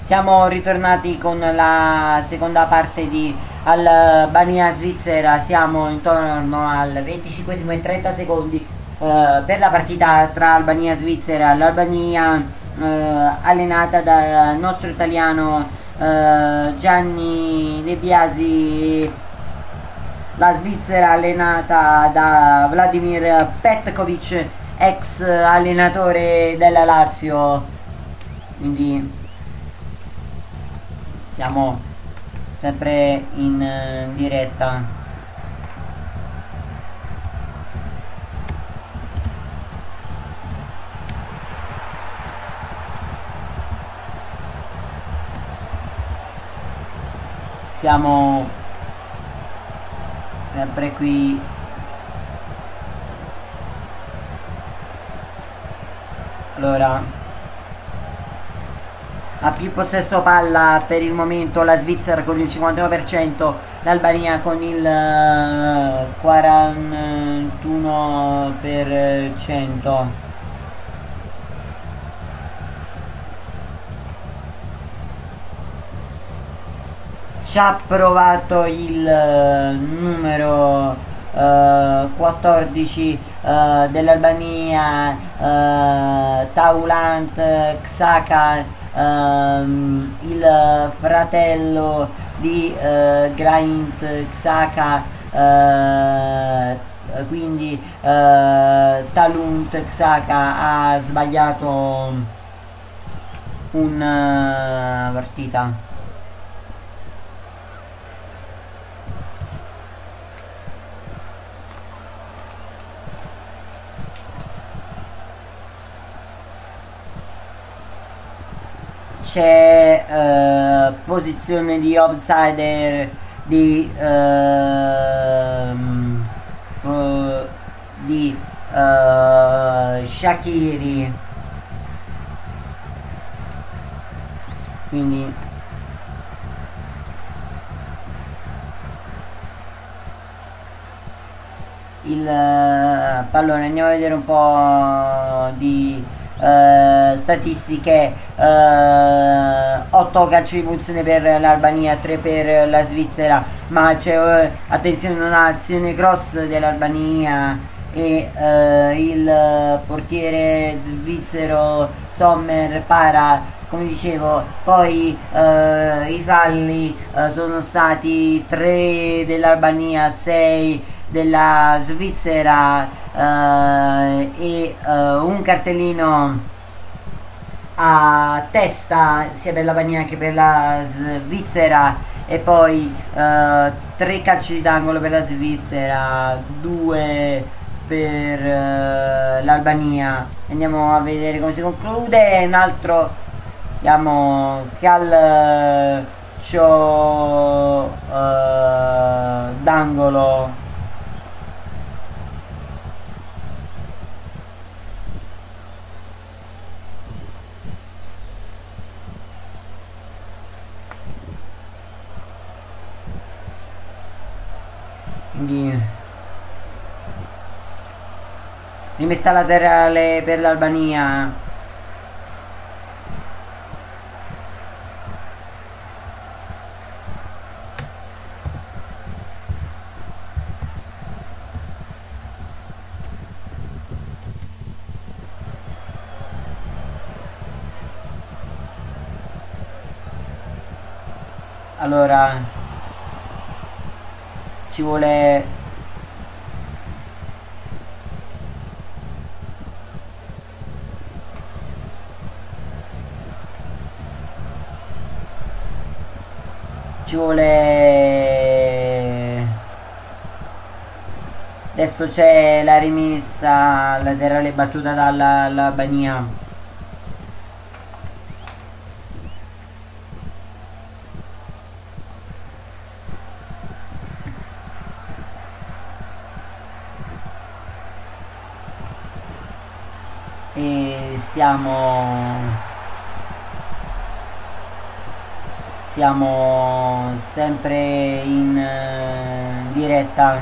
Siamo ritornati con la seconda parte di Albania-Svizzera, siamo intorno al 25esimo e 30 secondi per la partita tra Albania e Svizzera. L'Albania allenata dal nostro italiano Gianni De Biasi, la Svizzera allenata da Vladimir Petkovic, ex allenatore della Lazio. Quindi siamo sempre in diretta. Siamo sempre qui. Allora, ha più possesso palla per il momento la Svizzera con il 51%, l'Albania con il 41%. Ci ha provato il numero 14 dell'Albania, Taulant Xhaka, il fratello di Grant Xhaka, quindi Taulant Xhaka ha sbagliato una partita. C'è posizione di outsider di Shaqiri, quindi il pallone. Andiamo a vedere un po' di statistiche. 8 calci di punizione per l'Albania, 3 per la Svizzera, ma c'è attenzione, un'azione cross dell'Albania e il portiere svizzero Sommer para, come dicevo. Poi i falli sono stati 3 dell'Albania, 6 della Svizzera, e un cartellino a testa sia per l'Albania che per la Svizzera, e poi 3 calci d'angolo per la Svizzera, 2 per l'Albania. Andiamo a vedere come si conclude. Un altro, vediamo, calcio d'angolo di rimessa laterale per l'Albania. Allora ci vuole adesso c'è la rimessa laterale battuta dall'Albania. E siamo sempre in diretta.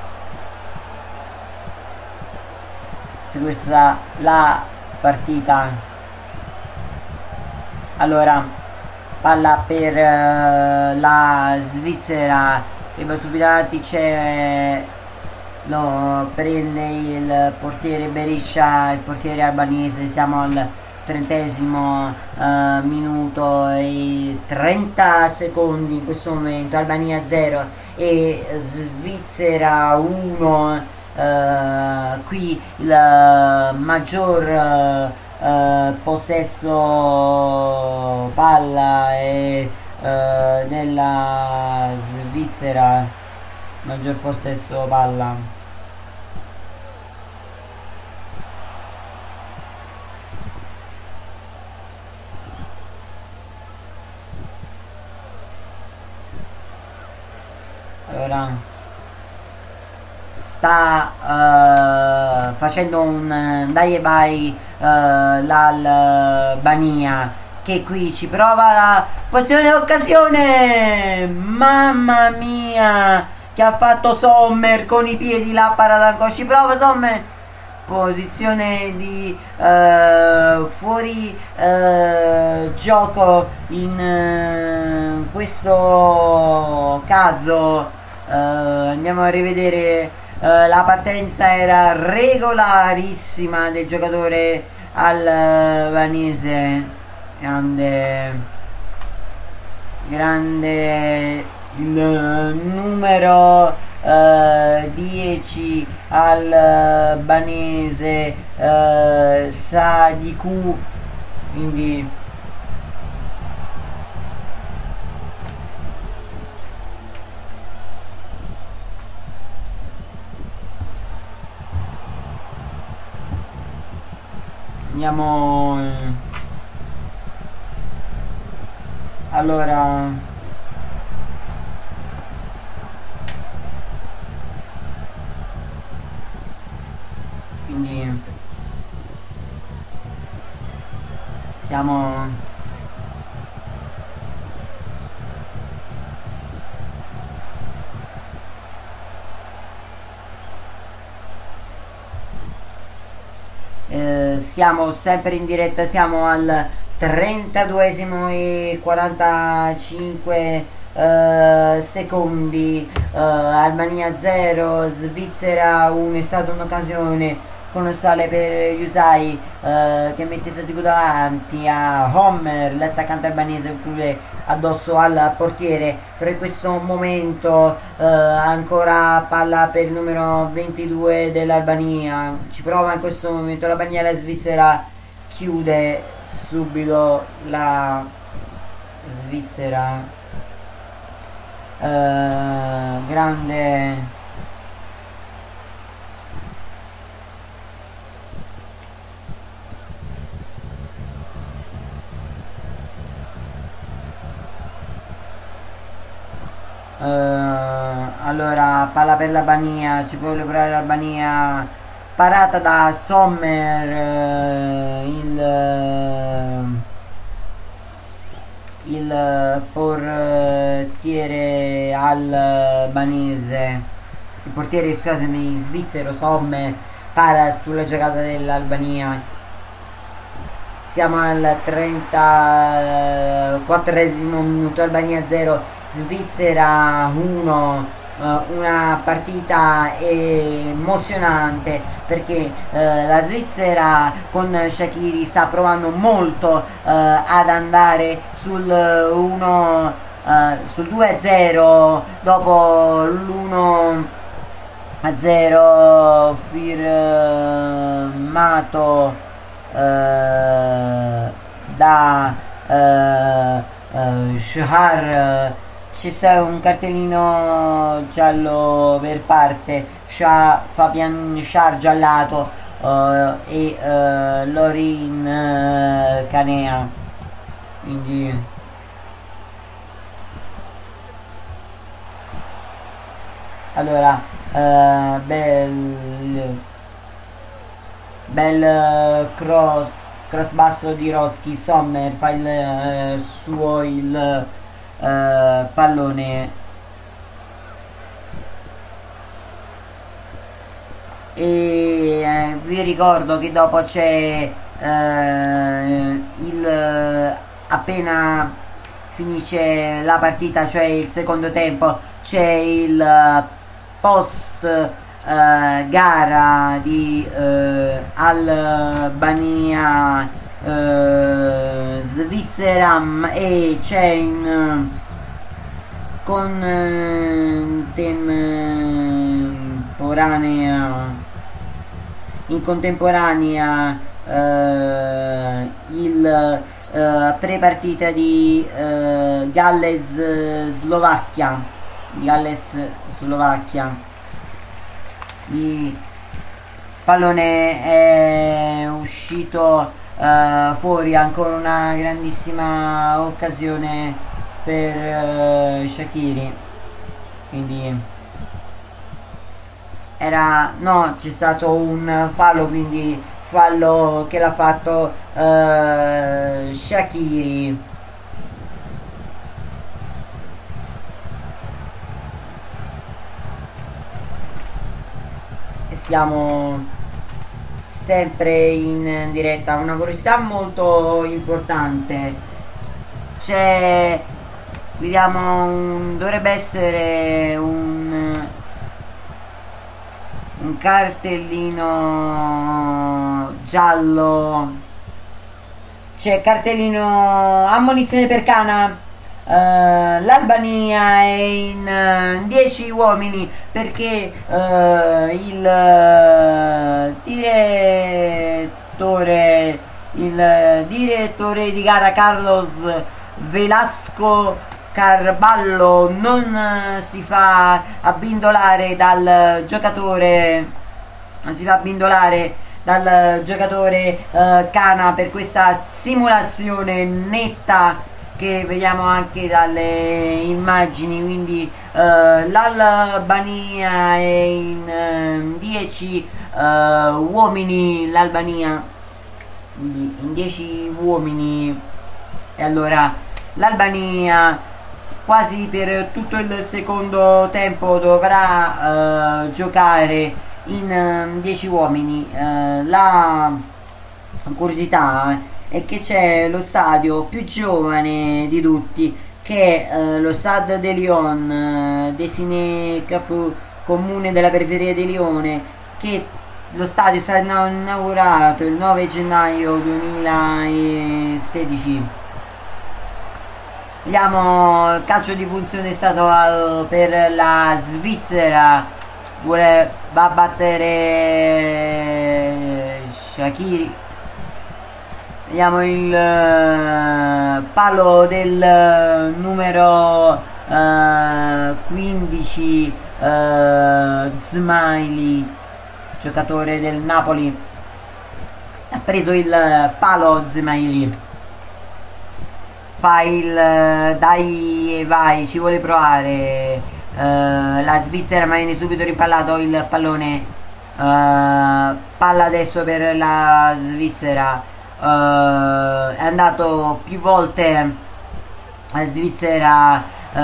Se questa la partita. Allora palla per la Svizzera, e poi subito avanti c'è, lo prende il portiere Beriscia, il portiere albanese. Siamo al 30° minuto e 30 secondi in questo momento. Albania 0 e Svizzera 1. Qui il maggior possesso palla è nella Svizzera, maggior possesso palla. Allora sta facendo un dai e vai l'Albania, che qui ci prova la posizione occasione, mamma mia, che ha fatto Sommer con i piedi, la parata ancora, ci prova Sommer, posizione di fuori gioco in questo caso. Andiamo a rivedere, la partenza era regolarissima del giocatore albanese, grande il numero 10 albanese, Sadiku, quindi andiamo, allora quindi siamo siamo sempre in diretta, siamo al 32esimo e 45 secondi. Albania 0, Svizzera 1. È stata un'occasione colossale per Yusai, che mette Sadiku davanti a Homer, l'attaccante albanese, chiude addosso al portiere. Però in questo momento ancora palla per il numero 22 dell'Albania, ci prova in questo momento l'Albania, la Svizzera chiude subito, la Svizzera, grande. Allora palla per l'Albania, ci può provare l'Albania, parata da Sommer, il portiere albanese, il portiere, scusami, svizzero Sommer, para sulla giocata dell'Albania. Siamo al 34esimo minuto, Albania 0, Svizzera 1. Una partita emozionante, perché la Svizzera con Shaqiri sta provando molto ad andare sul 1, sul 2-0 dopo l'1-0 firmato da Shahar. C'è stato un cartellino giallo per parte, Fabian Shar giallato, e Lorin Canea, quindi allora bel cross basso di Roschi. Sommer fa il suo pallone, e vi ricordo che dopo c'è il appena finisce la partita, cioè il secondo tempo, c'è il post gara di Albania Svizzera e c'è in contemporanea il pre-partita di Galles-Slovacchia. Il pallone è uscito fuori, ancora una grandissima occasione per Shaqiri, quindi c'è stato un fallo, quindi fallo che l'ha fatto Shaqiri. E siamo sempre in diretta. Una curiosità molto importante, dovrebbe essere un cartellino giallo, c'è cartellino ammonizione per Kana. L'Albania è in 10 uomini perché il direttore di gara Carlos Velasco Carballo non si fa abbindolare dal giocatore Kana per questa simulazione netta che vediamo anche dalle immagini. Quindi l'Albania è in 10 uomini, quindi in 10 uomini, e allora l'Albania quasi per tutto il secondo tempo dovrà giocare in 10 uomini. La curiosità è che c'è lo stadio più giovane di tutti, che è lo Stade de Lyon, Dessiné Capo, comune della periferia di Lione, che lo stadio è stato inaugurato il 9 gennaio 2016. Vediamo, il calcio di punizione è stato per la Svizzera, va a battere Shaqiri. Vediamo il palo del numero 15 Zmaili, giocatore del Napoli. Ha preso il palo Zmaili, fa il dai e vai, ci vuole provare la Svizzera, ma viene subito rimpallato il pallone. Palla adesso per la Svizzera. È andato più volte la Svizzera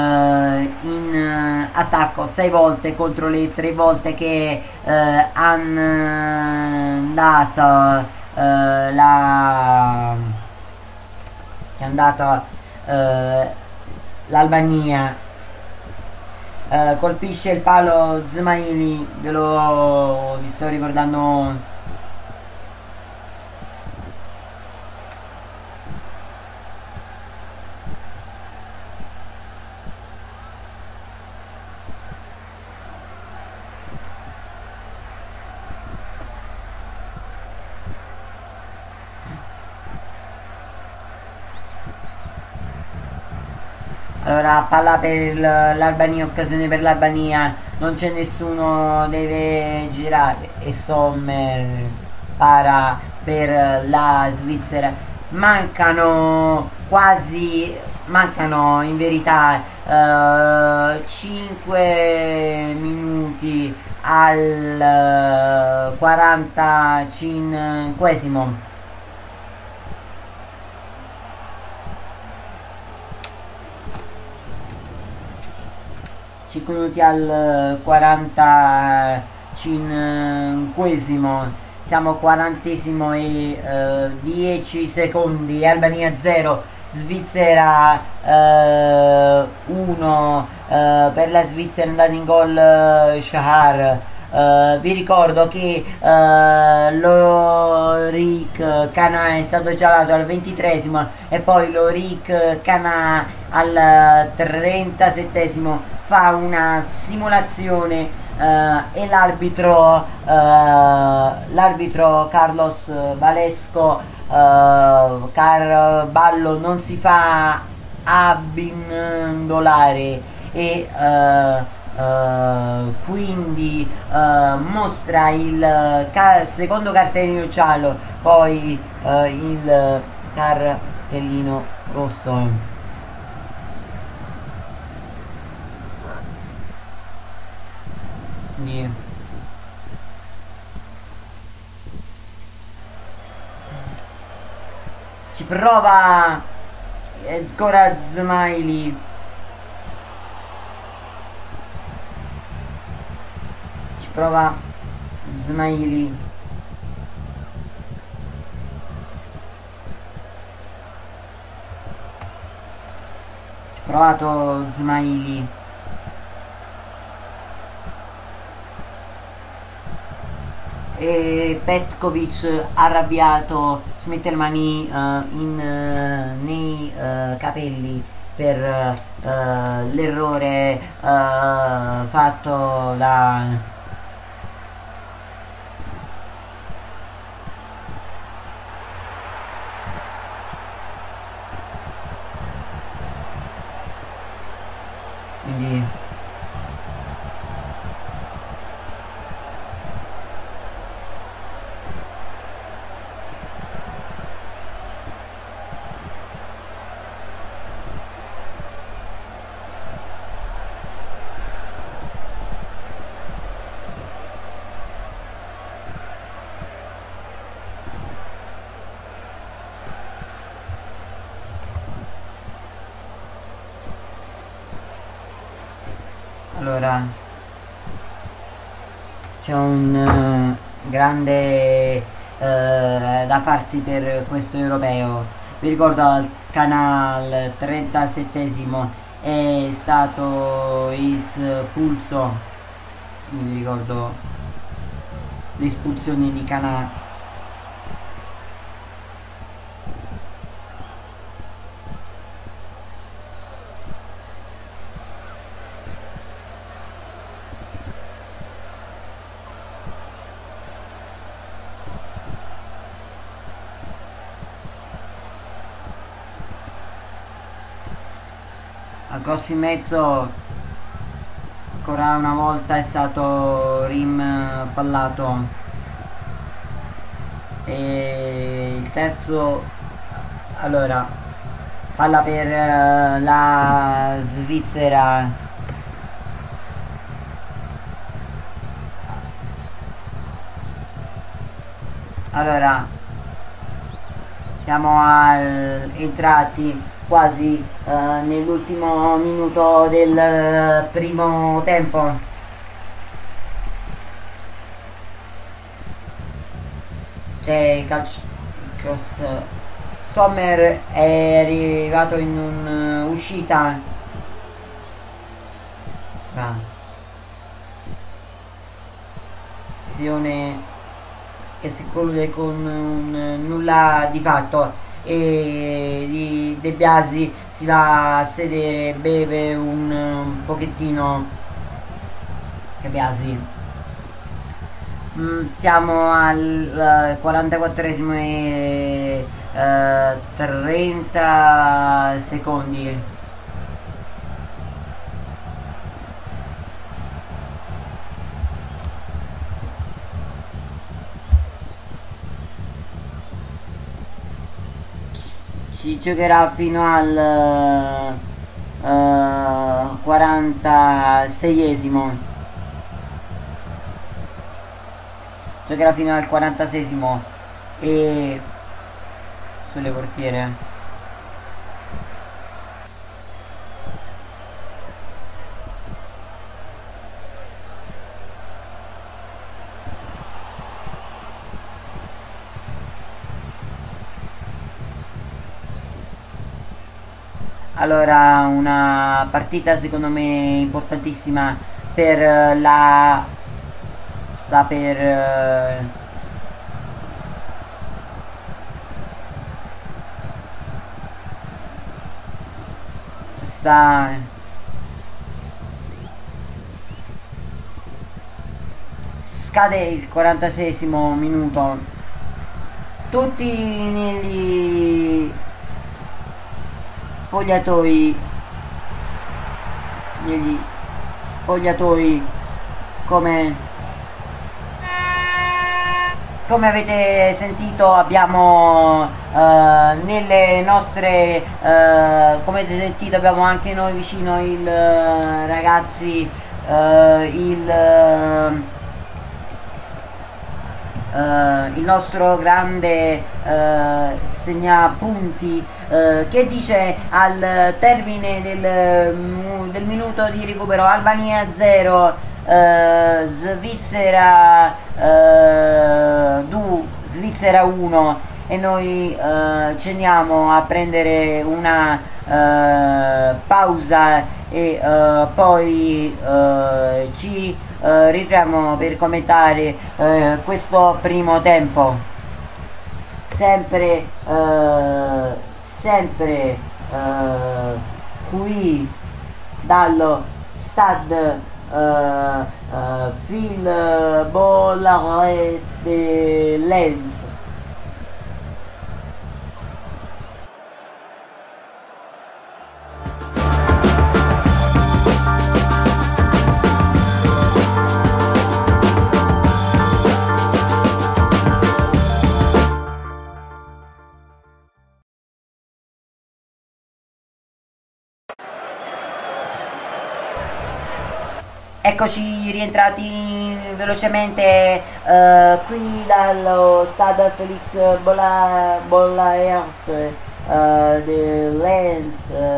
in attacco, 6 volte contro le 3 volte che hanno dato l'Albania. Colpisce il palo Zmaili, vi sto ricordando. Allora, palla per l'Albania, occasione per l'Albania, non c'è nessuno, deve girare, e Sommer para per la Svizzera. Mancano in verità 5 minuti al 45esimo. 5 minuti al 45esimo, siamo 40esimo e 10 secondi, Albania 0, Svizzera 1, per la Svizzera è andato in gol Shahar. Vi ricordo che Lorik Cana è stato gialato al 23esimo e poi Lorik Cana al 37esimo fa una simulazione e l'arbitro Carlos Valesco Carballo non si fa abbindolare e quindi mostra il secondo cartellino giallo, poi il cartellino rosso. Quindi ci prova ancora Smiley. Ci prova Smiley. Ci provato Smiley. E Petkovic arrabbiato si mette le mani nei capelli per l'errore fatto da quindi allora c'è un grande da farsi per questo europeo. Vi ricordo al canale 37esimo è stato espulso, vi ricordo l'espulsione di Canà. Al cross in mezzo ancora una volta è stato rimpallato e il terzo, allora palla per la Svizzera. Allora siamo entrati quasi nell'ultimo minuto del primo tempo. C'è cross. Sommer è arrivato in un'uscita. Azione che si conclude con un nulla di fatto e di De Biasi si va a sedere, beve un pochettino. De Biasi. Siamo al 44esimo e 30 secondi. Si giocherà fino al 46esimo. Giocherà fino al 46esimo e sulle portiere. Allora, una partita secondo me importantissima per la sta per sta scade il 46esimo minuto. Tutti negli spogliatoi negli spogliatoi come come avete sentito abbiamo nelle nostre come avete sentito abbiamo anche noi vicino il ragazzi il nostro grande segnapunti che dice al termine del minuto di recupero Albania 0 Svizzera 2 Svizzera 1 e noi ci andiamo a prendere una pausa e poi ci ritroviamo per commentare questo primo tempo sempre qui dallo Stade Phil Bollard de Lens. Eccoci rientrati velocemente qui dallo Stade Felix Bollaert de Lens.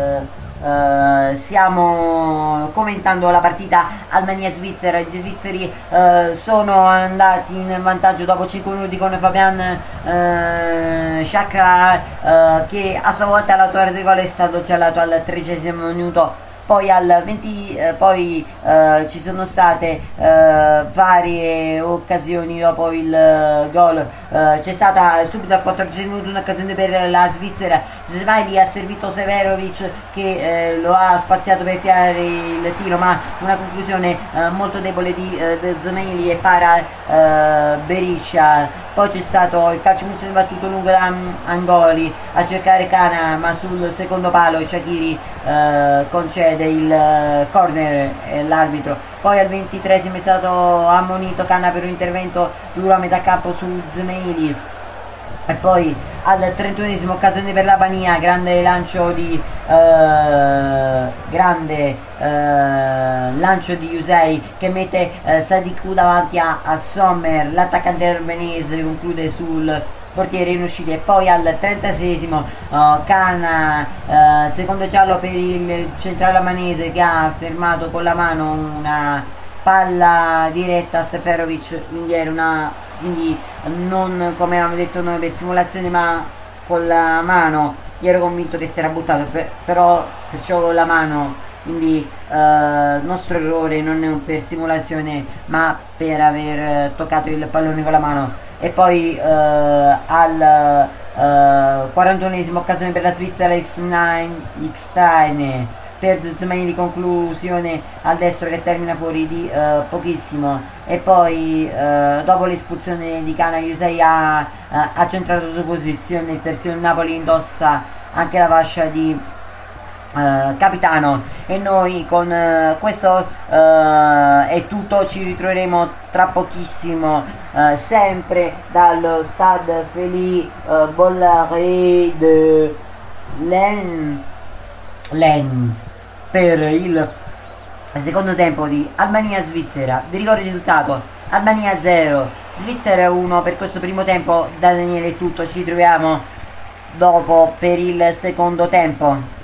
Stiamo commentando la partita Albania-Svizzera. Gli svizzeri sono andati in vantaggio dopo 5 minuti con Fabian Chakra che a sua volta l'autore del gol è stato giallato al 13esimo minuto. Poi al 20 ci sono state varie occasioni dopo il gol. C'è stata subito al 14 minuto un'occasione per la Svizzera. Smiley ha servito Severovic che lo ha spaziato per tirare il tiro, ma una conclusione molto debole di Zomeli e para Beriscia. Poi c'è stato il calcio punizione battuto lungo da Angoli a cercare Kana, ma sul secondo palo Shaqiri concede il corner l'arbitro. Poi al 23esimo è stato ammonito Kana per un intervento duro a metà campo su Zmeili. E poi al 31esimo occasione per l'Albania, grande lancio di Yusei che mette Sadiku davanti a Sommer. L'attaccante albanese conclude sul portiere in uscita. E poi al 36esimo Kana, secondo giallo per il centrale albanese che ha fermato con la mano una palla diretta a Seferovic, quindi non come avevamo detto noi per simulazione ma con la mano. Io ero convinto che si era buttato però perciò con la mano, quindi nostro errore non è per simulazione ma per aver toccato il pallone con la mano. E poi al 41esimo occasione per la Svizzera X-Stein per Zmai di conclusione al destro che termina fuori di pochissimo. E poi dopo l'espulsione di Kana, Yusei ha centrato la sua posizione. Il terzino Napoli indossa anche la fascia di capitano. E noi con questo è tutto, ci ritroveremo tra pochissimo sempre dallo Stade Félix Bollard de Lens per il secondo tempo di Albania-Svizzera. Vi ricordo il risultato: Albania 0 Svizzera 1 per questo primo tempo. Da Daniele è tutto, ci ritroviamo dopo per il secondo tempo.